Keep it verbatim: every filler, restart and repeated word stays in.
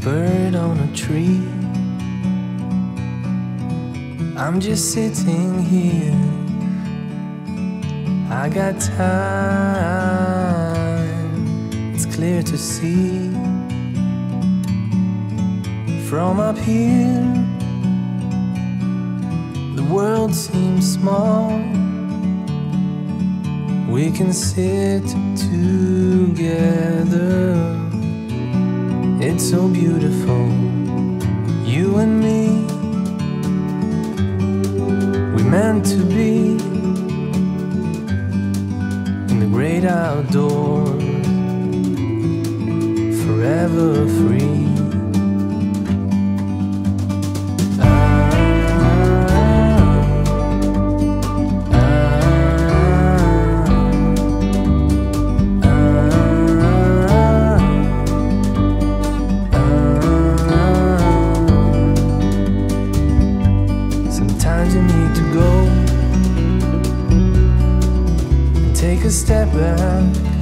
bird on a tree. I'm just sitting here, I got time, it's clear to see. From up here, the world seems small. We can sit together, it's so beautiful, you and me. We meant to be in the great outdoors, forever free. Sometimes you need to go and take a step back